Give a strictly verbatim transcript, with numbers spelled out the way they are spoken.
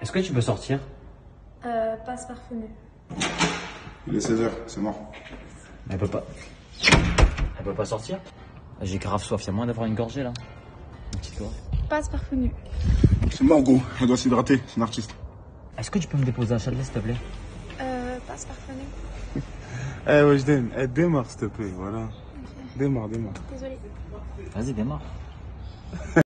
Est-ce que tu peux sortir? Euh, passe parfumé. Il est seize heures, c'est mort. Elle peut pas. Elle peut pas sortir? J'ai grave soif, y'a moyen d'avoir une gorgée là? Une petite gorgée. Passe parfumé. C'est mort, gros. Elle doit s'hydrater, c'est une artiste. Est-ce que tu peux me déposer à Châtelet s'il te plaît? Euh, passe parfumé. Eh, Weshden, eh, démarre s'il te plaît, voilà. Okay. Démarre, démarre. Désolée. Vas-y, démarre.